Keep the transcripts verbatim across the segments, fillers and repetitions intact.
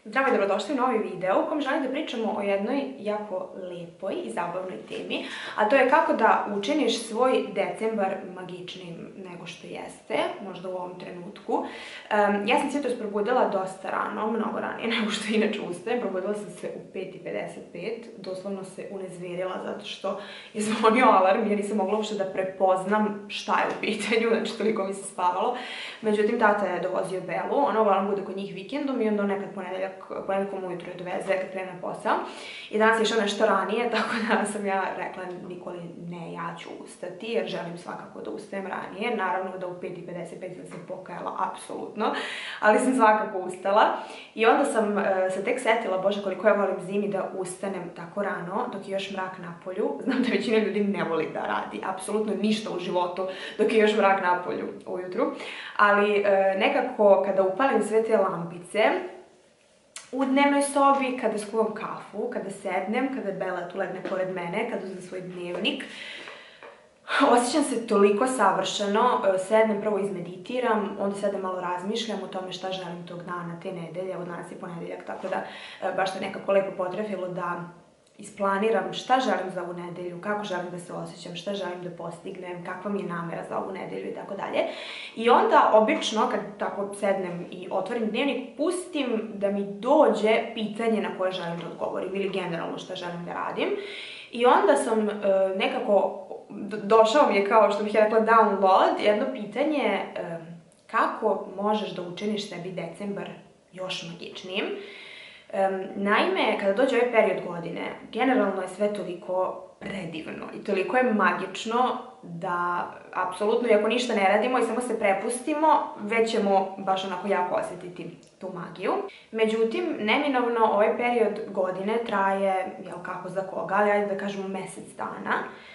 Zdravo i dobrodošli u novi video u kojem želim da pričamo o jednoj jako lepoj i zabavnoj temi, a to je kako da učiniš svoj decembar magičnim nego što jeste, možda u ovom trenutku. Um, ja sam se jutros probudila dosta rano, mnogo ranije nego što inače ustajem. Probudila sam se u pet i pedeset pet, doslovno se unezverila zato što je zvonio alarm, ja nisam mogla uopšte da prepoznam šta je u pitanju, znači toliko mi se spavalo. Međutim, tata je dovozio Belu, ona uglavnom bude kod njih vikendom i onda nekad ponedeljak, ponedeljkom ujutro je doveze kad krene na posao. I danas je išao nešto ranije, tako da sam ja rekla Nikoli, ne, ja ću ustati jer želim svakako da ustajem ranije. Naravno da u pet i pedeset pet sam se pokajala, apsolutno, ali sam svakako ustala. I onda sam uh, se tek setila, bože koliko ja volim zimi da ustanem tako rano, dok je još mrak na polju. Znam da većina ljudi ne voli da radi apsolutno ništa u životu dok je još mrak na polju ujutru. Ali uh, nekako kada upalim sve te lampice, u dnevnoj sobi, kada skuvam kafu, kada sednem, kada Bela tu legne pored mene, kada uzem svoj dnevnik, osjećam se toliko savršeno, sednem, prvo izmeditiram, onda sedem malo razmišljam o tome šta želim tog dana, te nedelje, evo danas je ponedeljak, tako da baš se nekako lepo potrefilo da isplaniram šta želim za ovu nedelju, kako želim da se osjećam, šta želim da postignem, kakva mi je namera za ovu nedelju i tako dalje. I onda obično kad tako sednem i otvorim dnevnik, pustim da mi dođe pitanje na koje želim da odgovorim ili generalno šta želim da radim. I onda sam e, nekako, došao mi je kao što bih ja rekla download, jedno pitanje e, kako možeš da učiniš sebi decembar još magičnijim. Um, naime, kada dođe ovaj period godine, generalno je sve toliko predivno i toliko je magično da apsolutno, iako ništa ne radimo i samo se prepustimo, već ćemo baš onako jako osjetiti tu magiju. Međutim, neminovno ovaj period godine traje, jel kako za koga, ali ajde da kažemo mesec dana.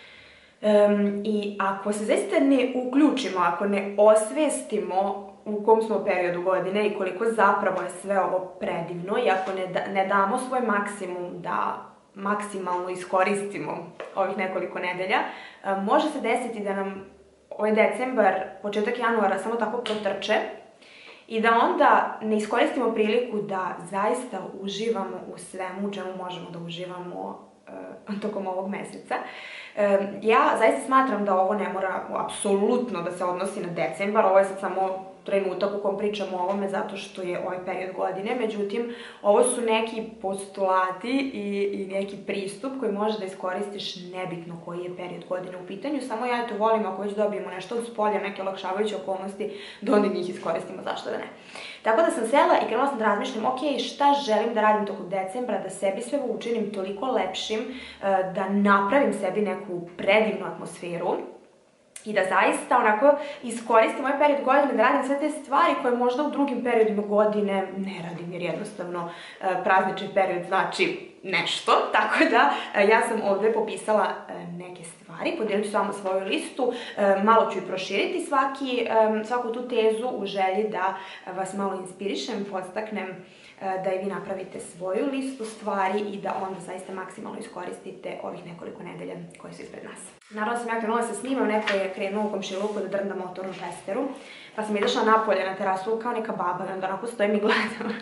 Um, I ako se zaista ne uključimo, ako ne osvestimo u kom smo periodu godine i koliko zapravo je sve ovo predivno i ako ne, da, ne damo svoj maksimum da maksimalno iskoristimo ovih nekoliko nedelja, može se desiti da nam ovaj decembar, početak januara samo tako protrče i da onda ne iskoristimo priliku da zaista uživamo u svemu u čemu možemo da uživamo uh, tokom ovog meseca. Um, ja zaista smatram da ovo ne mora apsolutno da se odnosi na decembar, ovo je sad samo trenutak u kom pričamo o ovome zato što je ovaj period godine, međutim, ovo su neki postulati i, i neki pristup koji možeš da iskoristiš nebitno koji je period godine u pitanju, samo ja to volim ako već dobijemo nešto od spolja, neke olakšavajuće okolnosti, da onda njih iskoristimo, zašto da ne. Tako da sam sela i krenula sam da razmišljam, ok, šta želim da radim tokom decembra, da sebi sve učinim toliko lepšim, da napravim sebi neku predivnu atmosferu, i da zaista onako iskoristim ovaj period godine da radim sve te stvari koje možda u drugim periodima godine ne radim, jer jednostavno praznični period znači nešto. Tako da ja sam ovdje popisala neke stvari, podijelit ću s vama svoju listu, malo ću i proširiti svaki, svaku tu tezu u želji da vas malo inspirišem, podstaknem da i vi napravite svoju listu stvari i da onda zaista maksimalno iskoristite ovih nekoliko nedelja koje su ispred nas. Naravno sam ja krenula da se snimam, neko je krenuo u komšiluku da drnda motornu testeru, pa sam izašla napolje na terasu kao neka baba i onda onako stojim i gledam.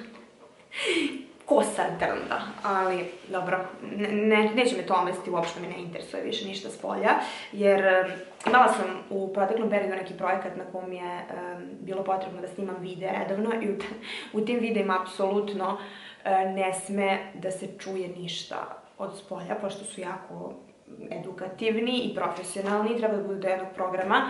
Ko sad drnda, ali dobro, ne, neće me to omesti, uopšte me ne interesuje više ništa s polja, jer imala sam u proteklom periodu neki projekat na kom je um, bilo potrebno da snimam videa redovno i u, u tim videima apsolutno uh, ne sme da se čuje ništa od spolja, pošto su jako edukativni i profesionalni, treba da budu do jednog programa.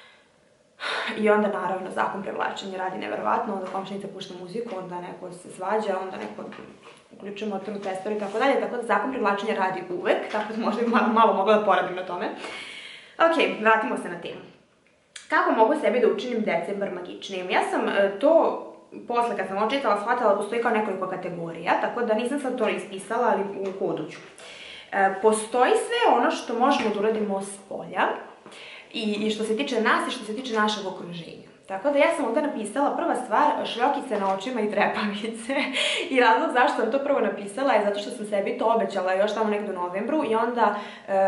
I onda naravno zakon prevlačenja radi neverovatno, onda komšinica pušta muziku, onda neko se svađa, onda neko uključuje motornu testeru i tako dalje, tako da zakon prevlačenja radi uvek, tako da možda bi malo, malo mogla da poradim na tome. Ok, vratimo se na temu. Kako mogu sebi da učinim decembar magičnijim? Ja sam to posle kad sam ovo čitala shvatila da postoji kao nekoliko kategorija, tako da nisam sad to ispisala, ali u kodu ću. Postoji sve ono što možemo da uradimo s polja, I, i što se tiče nas i što se tiče našeg okruženja. Tako da ja sam ovdje napisala prva stvar, šljokice na očima i trepavice. I razlog zašto sam to prvo napisala je zato što sam sebi to obećala još tamo nekdo u novembru i onda um,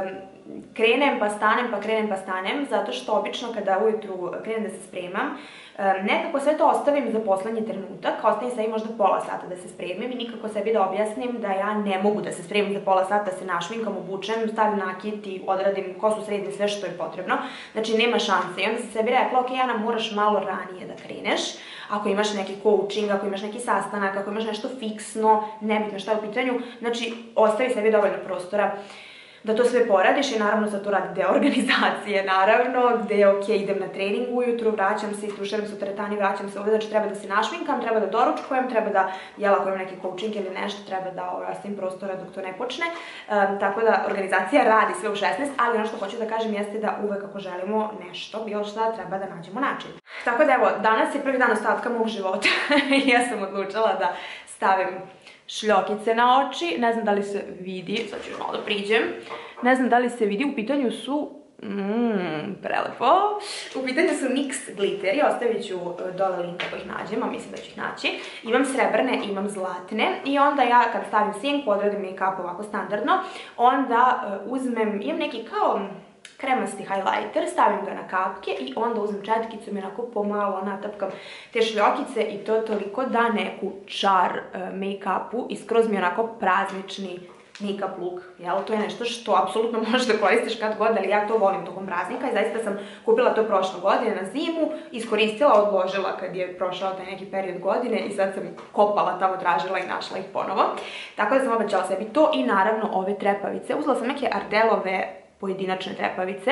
krenem pa stanem, pa krenem pa stanem, zato što obično kada ujutru krenem da se spremam, nekako sve to ostavim za poslednji trenutak, ostavim sebi možda pola sata da se spremim i nikako sebi da objasnim da ja ne mogu da se spremim za pola sata, da se našminkam, obučem, stavim nakit i odradim kosu, sredim sve što je potrebno. Znači, nema šanse. I onda sam sebi rekla, ok, Ana, moraš malo ranije da kreneš. Ako imaš neki coaching, ako imaš neki sastanak, ako imaš nešto fiksno, nebitno šta je u pitanju, znači, ostavi sebi dovoljno prostora da to sve poradiš i naravno sad tu radi deo organizacije, naravno, gde je ok, idem na trening ujutru, vraćam se, istušeram se u teretani, vraćam se ovde, znači treba da se našminkam, treba da doručkujem, treba da, jel, ako imam neki coaching ili nešto, treba da ostavim prostora dok to ne počne, tako da organizacija radi sve u šesnaest, ali ono što hoću da kažem jeste da uvek ako želimo nešto, bilo šta, treba da nađemo način. Tako da evo, danas je prvi dan ostatka mog života i ja sam odlučila da stavim šljokice na oči, ne znam da li se vidi, sad ću još malo da priđem, ne znam da li se vidi, u pitanju su, mmm, prelepo, u pitanju su N Y X gliteri, ostavit ću dole link ako ih nađem, a mislim da ću ih naći, imam srebrne, imam zlatne i onda ja kad stavim sinku, odradim make-up ovako standardno, onda uzmem, imam neki kao kremasti highlighter, stavim ga na kapke i onda uzmem četkicom i onako pomalo natapkam te šljokice i to toliko da neku čar make-upu i skroz mi onako praznični make-up look, jel? To je nešto što apsolutno možeš da koristiš kad god, ali ja to volim tokom praznika i zaista sam kupila to prošle godine na zimu, iskoristila, odložila kad je prošao taj neki period godine i sad sam kopala tamo, tražila i našla ih ponovo. Tako da sam obećala sebi to i naravno ove trepavice. Uzela sam neke Ardelove pojedinačne trepavice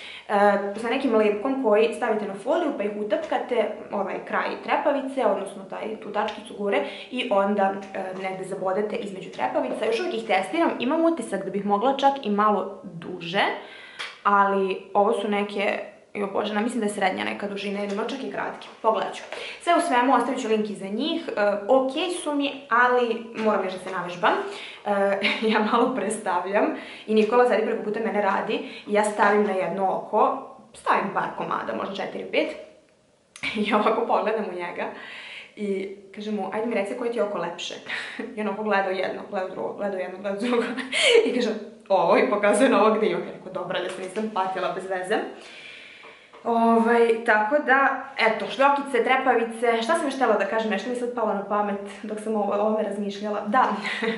sa nekim lepkom koji stavite na foliju pa ih utapkate, ovaj kraj trepavice, odnosno tu tačkicu gore i onda negde zabodete između trepavica. Još uvijek ih testiram, imam utisak da bih mogla čak i malo duže, ali ovo su neke, jo bože, mislim da je srednja neka dužina ili čak i kratke, pogledat ću. Sve u svemu, ostavit ću link iza njih, ok su mi, ali moram još da se navežbam. Ja malo prestavljam i Nikola sedi preko puta mene radi i ja stavim na jedno oko, stavim par komada, možda četiri pet i ovako pogledam u njega i kažem mu, ajde mi reci koji ti je oko lepše. I on ovako gleda jedno, gleda drugo, gleda jedno, gleda drugo i kažem ovo i pokazuje na ovog dio. Rekao, dobra, da se nisam patila bez veze. Tako da, eto, šljokice, trepavice, šta sam još htjela da kažem, nešto mi sad palo na pamet dok sam o ovome razmišljala. Da,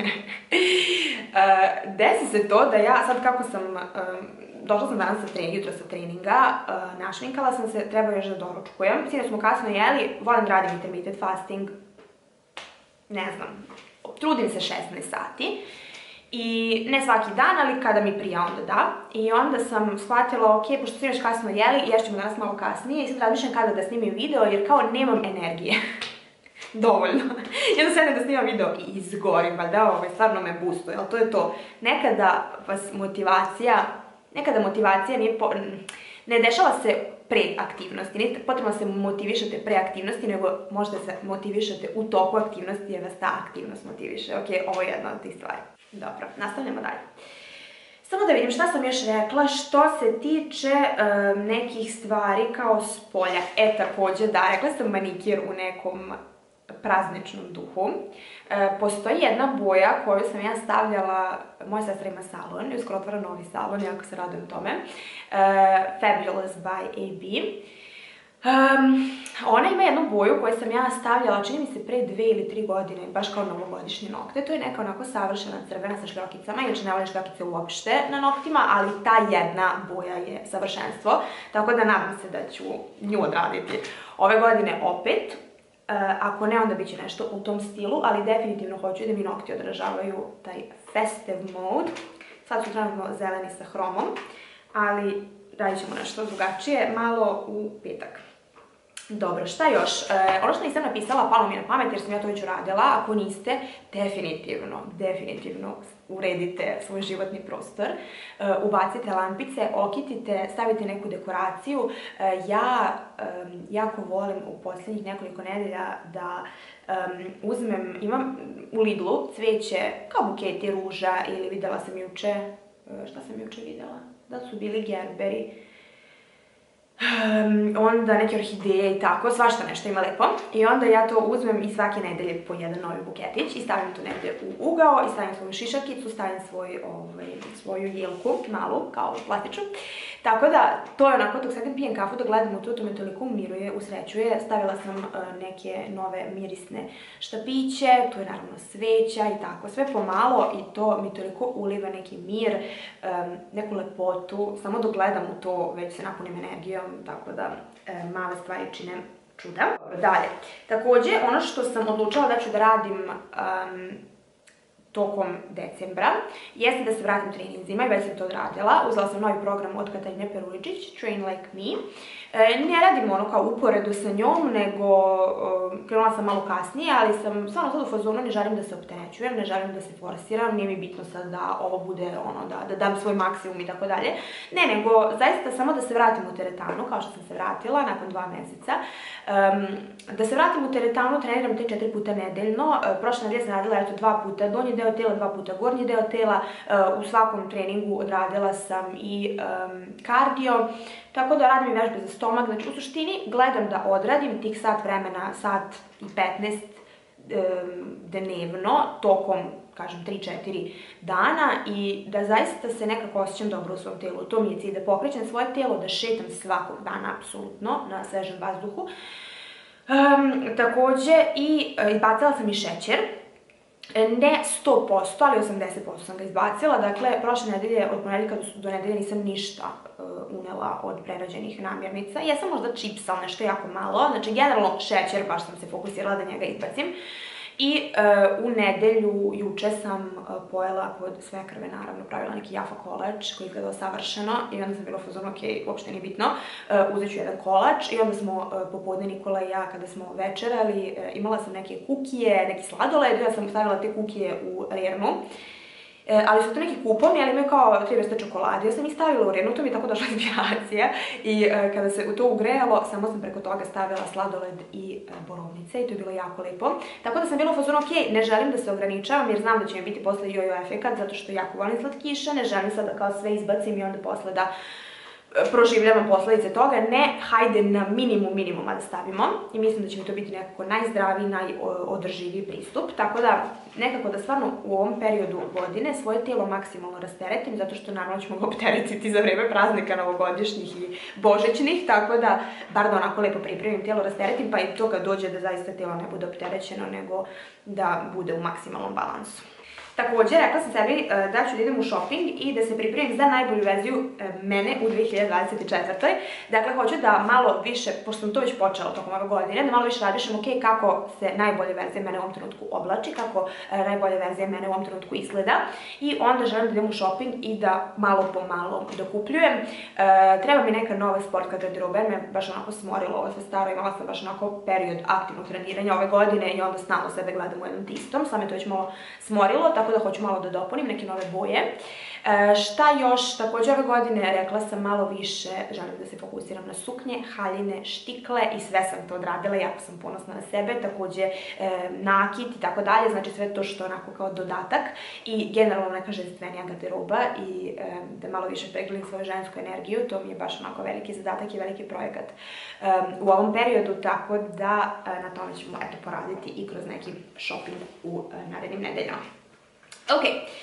desi se to da ja, sad kako sam, došla sam danas sa treninga, jutro sa treninga, našminkala sam se, treba još da doručkujem, sinoć smo kasno jeli, volim da radim intermittent fasting, ne znam, trudim se šesnaest sati. I ne svaki dan, ali kada mi prija onda da. I onda sam shvatila, ok, pošto sinoć kasno jeli, ješćemo danas malo kasnije i sad razmišljam kada da snimim video jer kao nemam energije. Dovoljno. I onda sedem da snimam video i izgorim, valjda ovo stvarno me boostuje, ali to je to. Nekada vas motivacija, nekada motivacija nije, ne dešava se pre aktivnosti, nije potrebno da se motivišete pre aktivnosti, nego možda se motivišete u toku aktivnosti jer vas ta aktivnost motiviše. Ok, ovo je jedna od tih stvari. Dobro, nastavljamo dalje. Samo da vidim šta sam još rekla što se tiče nekih stvari kao s polja. E, takođe, da, rekla sam manikir u nekom prazničnom duhu. Postoji jedna boja koju sam ja stavljala, moja sestra ima salon i uskoro otvara novi salon, jako se radujem tome. Fabulous by A B. Ona ima jednu boju koju sam ja stavljala, čini mi se pre dve ili tri godine, baš kao novogodišnje nokte. To je neka onako savršena crvena sa šljokicama, inače ne volim šljokice uopšte na noktima, ali ta jedna boja je savršenstvo, tako da nadam se da ću nju odraditi ove godine opet. Ako ne, onda bit će nešto u tom stilu, ali definitivno hoću da mi nokti odražavaju taj festive mode. Sad su trenutno zeleni sa hromom, ali radit ćemo nešto drugačije, malo u petak. Dobro, šta još? Ono što nisam napisala, palo mi je na pamet jer sam ja to već uradila. Ako niste, definitivno, definitivno uredite svoj životni prostor. Ubacite lampice, okitite, stavite neku dekoraciju. Ja jako volim u posljednjih nekoliko nedelja da uzmem, imam u Lidlu cveće kao buketi ruža ili videla sam juče, šta sam juče videla? Da su bili gerberi. onda neke orhideje i tako, svašta nešto ima lepo. I onda ja to uzmem i svake nedelje po jedan novi buketić i stavim to negde u ugao i stavim svoju šišarkicu, stavim svoj, ovaj, svoju jelku, malu, kao plastičnu. Tako da, to je onako, dok sedem pijem kafu, da gledam u to, to me toliko umiruje, usrećuje. Stavila sam uh, neke nove mirisne štapiće, tu je naravno sveća i tako, sve pomalo i to mi toliko uliva neki mir, um, neku lepotu, samo dok gledam u to, već se napunim energijom, tako da um, male stvari čine čuda. Dalje, takođe, ono što sam odlučila da ću da radim um, tokom decembra, jeste da se vratim treninzima i već sam to odradila. Uzela sam novi program od Katarine Peruličić, Train Like Me. E, ne radim ono kao uporedu sa njom, nego e, krenula sam malo kasnije, ali sam stvarno sad u fazonu, ne želim da se opterećujem, ne želim da se forsiram, nije mi bitno sad da ovo bude ono, da, da dam svoj maksimum i tako dalje. Ne, nego zaista samo da se vratim u teretanu, kao što sam se vratila nakon dva meseca. Um, da se vratim u teretanu, treniram te četiri puta nedeljno. E, prošle nedelje sam radila eto dva puta donji deo tela, dva puta gornji deo tela. E, u svakom treningu odradila sam i um, kardio, tako da radim i vežbe za stomak. Znači, u suštini gledam da odradim tih sat vremena, sat i petnaest um, dnevno, tokom, kažem, tri četiri dana i da zaista se nekako osjećam dobro u svom telu. To mi je cilj, da pokrećem svoje telo, da šetam svakog dana, apsolutno, na svežem vazduhu. Um, takođe, i izbacila sam i šećer. Ne sto posto, ali osamdeset posto sam ga izbacila. Dakle, prošle nedelje, od ponedeljka do nedelje nisam ništa uh, unela od prerađenih namirnica. Jesam možda čips, ali nešto jako malo. Znači, generalno šećer, baš sam se fokusirala da njega izbacim. I uh, u nedelju, juče sam uh, pojela kod svekrve, naravno, pravila neki Jaffa kolač koji izgledao savršeno i onda sam bila u fazonu, ok, uopšte nije bitno, uh, uzet ću jedan kolač i onda smo uh, popodne Nikola i ja, kada smo večerali, uh, imala sam neke kukije, neki sladoled, ja sam stavila te kukije u rernu. E, ali su to neki kupovni, ali imaju kao tri vrste čokolade. Ja sam ih stavila u rernu, to mi je tako došla inspiracija. I e, kada se u to ugrejalo, samo sam preko toga stavila sladoled i e, borovnice i to je bilo jako lepo. Tako da sam bila u fazonu, ok, ne želim da se ograničavam jer znam da će mi biti posle jojo efekat, zato što jako volim slatkiše, ne želim sad da kao sve izbacim i onda posle da proživljavam posledice toga. Ne, hajde na minimum minimuma da stavimo i mislim da će mi to biti nekako najzdraviji, najodrživiji pristup, tako da nekako da stvarno u ovom periodu godine svoje telo maksimalno rasteretim, zato što naravno ćemo ga opteretiti za vreme praznika novogodišnjih i božićnih, tako da bar da onako lepo pripremim telo, rasteretim, pa i to kad dođe da zaista telo ne bude opterećeno, nego da bude u maksimalnom balansu. Takođe, rekla sam sebi da ću da idem u shopping i da se pripremim za najbolju verziju mene u dve hiljade dvadeset četvrtoj. Dakle, hoću da malo više, pošto sam to već počela tokom ove godine, da malo više razmišljam, ok, kako se najbolja verzija mene u ovom trenutku oblači, kako najbolja verzija mene u ovom trenutku izgleda i onda želim da idem u shopping i da malo po malo dokupljujem. E, treba mi neka nova sportka garderoba, jer me baš onako smorilo ovo sve staro, imala sam baš onako period aktivnog treniranja ove godine i onda stalno sebe gledam u jednom tistom, sad me to već malo smorilo, tako da hoću malo da dopunim neke nove boje. E, šta još? Takođe ove godine rekla sam malo više, želim da se fokusiram na suknje, haljine, štikle i sve sam to odradila, jako sam ponosna na sebe, takođe e, nakit i tako dalje, znači sve to što onako kao dodatak i generalno neka ženstvenija garderoba i e, da malo više pregledam svoju žensku energiju, to mi je baš onako veliki zadatak i veliki projekat e, u ovom periodu, tako da e, na tome ćemo eto poraditi i kroz neki shopping u e, narednim nedeljama. Ok,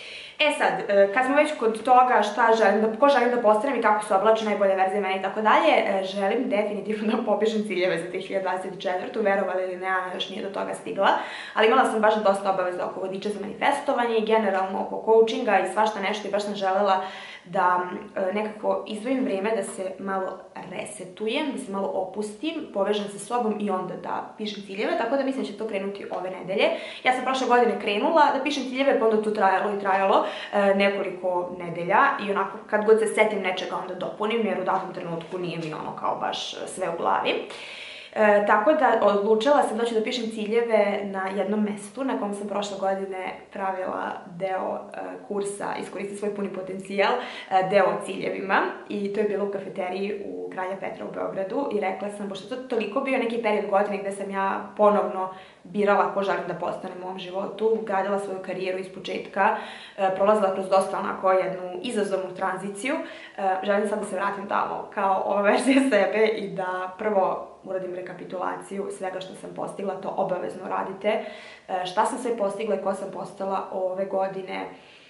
e sad, kad smo već kod toga šta želim da, ko želim da postanem i kako se oblače najbolje verzije mene i tako dalje, želim definitivno da popišem ciljeve za dve hiljade dvadeset četvrtu, verovali ili ne, Ana još nije do toga stigla, ali imala sam baš dosta obaveza oko vodiča za manifestovanje i generalno oko coachinga i svašta nešto i baš sam želela da nekako izdvojim vreme da se malo resetujem, da se malo opustim, povežem sa sobom i onda da pišem ciljeve, tako da mislim da će to krenuti ove nedelje. Ja sam prošle godine krenula da pišem ciljeve, pa onda to trajalo i trajalo e, nekoliko nedelja i onako kad god se setim nečega onda dopunim, jer u datom trenutku nije mi ono kao baš sve u glavi. E, tako da odlučila sam da ću da pišem ciljeve na jednom mestu na kom sam prošle godine pravila deo e, kursa Iskoristi svoj puni potencijal, e, deo o ciljevima, i to je bilo u kafeteriji u Kralja Petra u Beogradu, i rekla sam, pošto to toliko bio neki period godine gde sam ja ponovno birala ko želim da postanem u ovom životu, gradila svoju karijeru iz početka, e, prolazila kroz dosta onako jednu izazovnu tranziciju, e, želim sad da se vratim tamo kao ova verzija sebe i da prvo uradim rekapitulaciju svega što sam postigla, to obavezno radite, e, šta sam sve postigla i ko sam postala ove godine,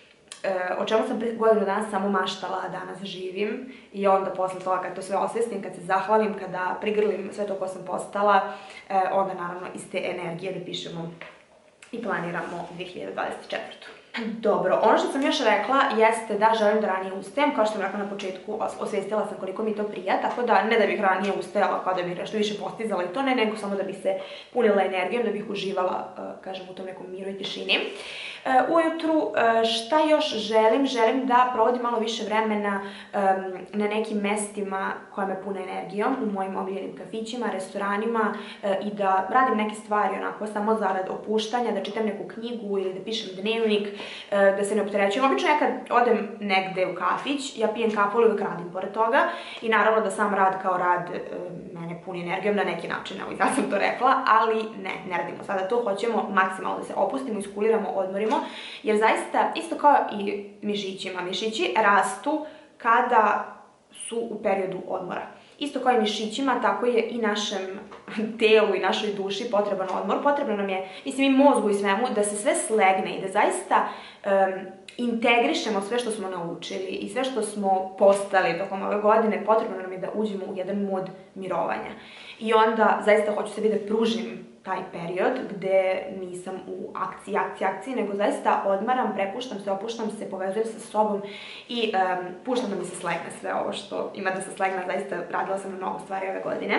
o čemu sam godinu dana samo maštala, a danas živim, i onda posle toga kad to sve osvestim, kad se zahvalim, kada prigrlim sve to ko sam postala, onda naravno iz te energije da pišemo i planiramo dve hiljade dvadeset četvrtu. Dobro, ono što sam još rekla jeste da želim da ranije ustajem, kao što sam rekla na početku, osvestila sam koliko mi to prija, tako da ne da bih ranije ustajala kao da bih nešto više postizala i to ne, nego samo da bih se punila energijom, da bih uživala, kažem, u tom nekom miru i tišini. Ujutru, šta još želim? Želim da provodim malo više vremena na nekim mestima koja me pune energijom, u mojim omiljenim kafićima, restoranima, i da radim neke stvari onako samo zarad opuštanja, da čitam neku knjigu ili da pišem dnevnik, da se ne opterećujem. Obično ja kad odem negde u kafić, ja pijem kafu ili uvek radim pored toga, i naravno da sam rad kao rad mene puni energijom na neki način, evo i sad sam to rekla, ali ne, ne radimo sada to, hoćemo maksimalno da se opustimo, iskuliramo, odmorimo, jer zaista, isto kao i mišićima, mišići rastu kada su u periodu odmora. Isto kao i mišićima, tako je i našem telu i našoj duši potreban odmor. Potrebno nam je, mislim, i mozgu i svemu, da se sve slegne i da zaista um, integrišemo sve što smo naučili i sve što smo postali tokom ove godine. Potrebno nam je da uđemo u jedan mod mirovanja. I onda zaista hoću sebi da pružim taj period gde nisam u akciji, akciji, akciji, nego zaista odmaram, prepuštam se, opuštam se, povezujem sa sobom i um, puštam da mi se slegne sve ovo što ima da se slegne. Zaista radila sam na mnogo stvari ove godine.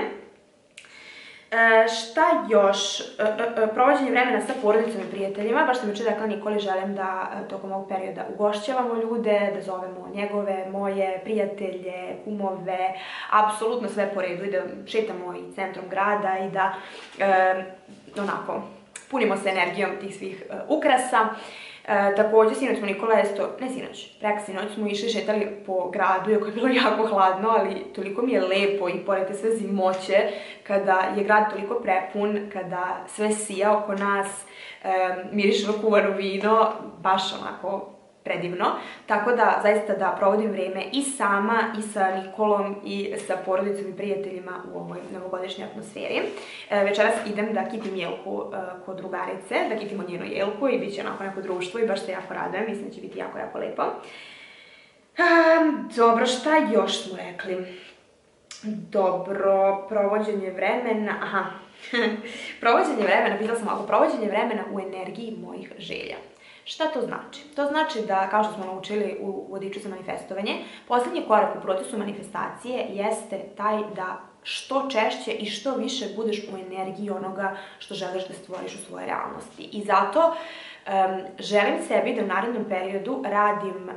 E, šta još? E, e, provođenje vremena sa porodicom i prijateljima. Baš sam jučer rekla Nikoli, želim da tokom ovog perioda ugošćavamo ljude, da zovemo njegove, moje prijatelje, kumove, apsolutno sve po redu, i da šetamo i centrom grada i da e, onako punimo se energijom tih svih e, ukrasa. E, također, sinoć smo Nikola isto, ne sinoć, prek sinoć smo išli, šetali po gradu, iako je bilo jako hladno, ali toliko mi je lepo i pored te sve zimoće, kada je grad toliko prepun, kada sve sija oko nas, e, miriše na kuvano vino, baš onako predivno. Tako da, zaista da provodim vreme i sama, i sa Nikolom, i sa porodicom i prijateljima u ovoj novogodišnjoj atmosferi. E, večeras idem da kipim jelku e, kod drugarice, da kipimo njenu jelku i bit će onako neko društvo i baš se jako radujem, mislim da će biti jako, jako lepo. E, dobro, šta još smo rekli? Dobro, provođenje vremena, aha, provođenje vremena, pitala sam ovako, provođenje vremena u energiji mojih želja. Šta to znači? To znači da, kao što smo naučili u vodiču za manifestovanje, posljednji korak u procesu manifestacije jeste taj da što češće i što više budeš u energiji onoga što želiš da stvoriš u svojoj realnosti. I zato um, želim sebi da u narednom periodu radim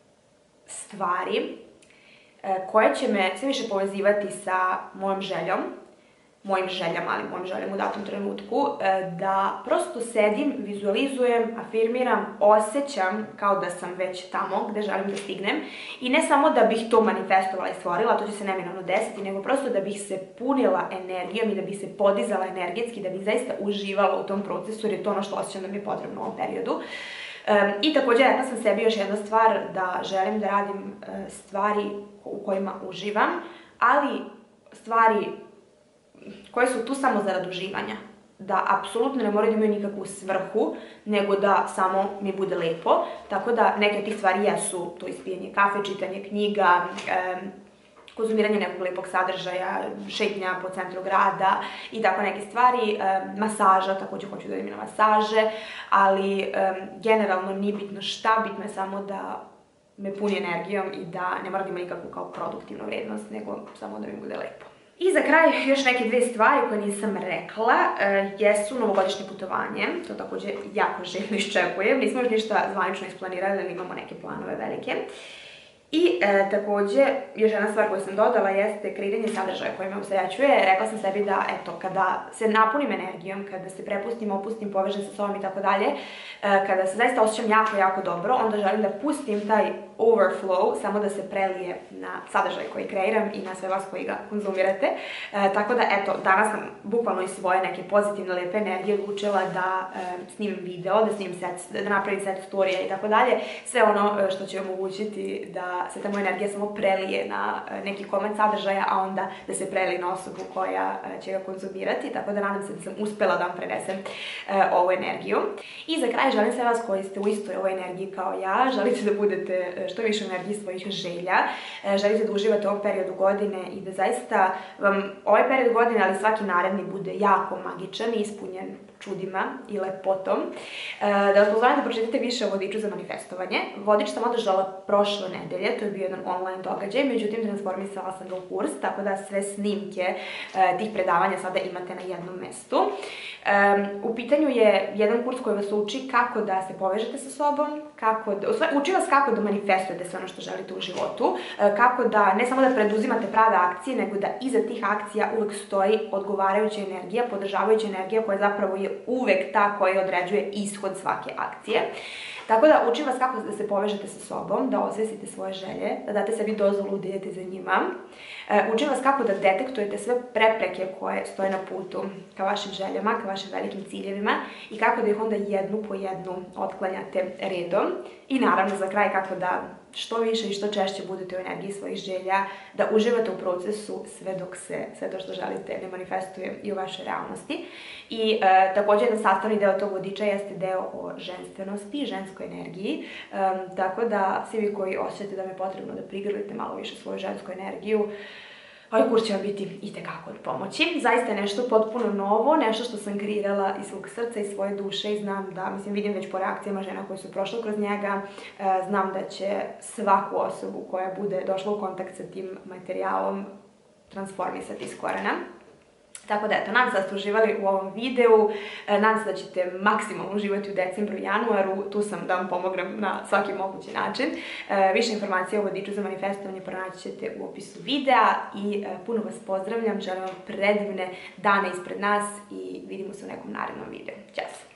stvari uh, koje će me sve više povezivati sa mojom željom, mojim željama, ali mojim željama u datom trenutku, da prosto sedim, vizualizujem, afirmiram, osjećam kao da sam već tamo gde želim da stignem, i ne samo da bih to manifestovala i stvorila, to će se neminovno desiti, nego prosto da bih se punila energijom i da bih se podizala energetski, da bih zaista uživala u tom procesu, jer je to ono što osjećam da mi je potrebno u ovom periodu. Um, I također rekla sam sebi još jedna stvar, da želim da radim uh, stvari u kojima uživam, ali stvari koje su tu samo zarad uživanja, da apsolutno ne moraju da imaju nikakvu svrhu, nego da samo mi bude lepo. Tako da neke od tih stvari jesu to ispijanje kafe, čitanje knjiga, um, konzumiranje nekog lepog sadržaja, šetnja po centru grada i tako neke stvari, um, masaža, također hoću da idem na masaže, ali um, generalno nije bitno šta, bitno je samo da me puni energijom i da ne mora da ima nikakvu kao produktivnu vrednost, nego samo da mi bude lepo. I za kraj još neke dve stvari koje nisam rekla, e, jesu novogodišnje putovanje, to također jako željno iščekujem, nismo još ništa zvanično isplanirali, ali imamo neke planove velike. I e, takođe, još jedna stvar koju sam dodala jeste kreiranje sadržaja koji me usrećuje. Rekla sam sebi da, eto, kada se napunim energijom, kada se prepustim, opustim, povežem sa sobom i tako dalje, kada se zaista osjećam jako, jako dobro, onda želim da pustim taj overflow, samo da se prelije na sadržaj koji kreiram i na sve vas koji ga konzumirate. E, tako da, eto, danas sam bukvalno iz svoje neke pozitivne, lepe energije odlučila da e, snimim video, da snimim set, da napravim set storija i tako dalje. Sve ono što će omogućiti da se ta moja energija samo prelije na neki komad sadržaja, a onda da se prelije na osobu koja će ga konzumirati. Tako da nadam se da sam uspela da vam prenesem e, ovu energiju. I za kraj želim sve vas koji ste u istoj ovoj energiji kao ja, želite da budete što više u energiji svojih želja, želite da uživate u ovom periodu godine i da zaista vam ovaj period godine, ali svaki naredni, bude jako magičan i ispunjen čudima i lepotom. Da vas pozovem da pročitate više o vodiču za manifestovanje. Vodič sam održala prošle nedelje, to je bio jedan online događaj, međutim transformisala sam ga u kurs, tako da sve snimke tih predavanja sada imate na jednom mestu. U pitanju je jedan kurs koji vas uči kako da se povežete sa sobom, kako da, uči vas kako da manifestujete sve ono što želite u životu, kako da ne samo da preduzimate prave akcije, nego da iza tih akcija uvek stoji odgovarajuća energija, podržavajuća energija koja zapravo je uvek ta koja određuje ishod svake akcije. Tako da učim vas kako da se povežete sa sobom, da osvestite svoje želje, da date sebi dozvolu da idete za njima. Učim vas kako da detektujete sve prepreke koje stoje na putu ka vašim željama, ka vašim velikim ciljevima i kako da ih onda jednu po jednu otklanjate redom. I naravno za kraj kako da što više i što češće budete u energiji svojih želja, da uživate u procesu sve dok se sve to što želite ne manifestuje i u vašoj realnosti. I e, također jedan sastavni deo tog vodiča jeste deo o ženstvenosti, ženskoj energiji, e, tako da svi vi koji osjećate da vam je potrebno da prigrlite malo više svoju žensku energiju, ovaj kurs će vam biti itekako od pomoći. Zaista je nešto potpuno novo, nešto što sam kreirala iz svog srca i svoje duše i znam da, mislim, vidim već po reakcijama žena koje su prošle kroz njega, znam da će svaku osobu koja bude došla u kontakt sa tim materijalom transformisati iz korena. Tako da, eto, nadam se da ste uživali u ovom videu, nadam se da ćete maksimalno uživati u decembru i januaru, tu sam da vam pomognem na svaki mogući način. Više informacija o vodiču za manifestovanje pronaći ćete u opisu videa i puno vas pozdravljam, želim vam predivne dane ispred nas i vidimo se u nekom narednom videu. Ćao!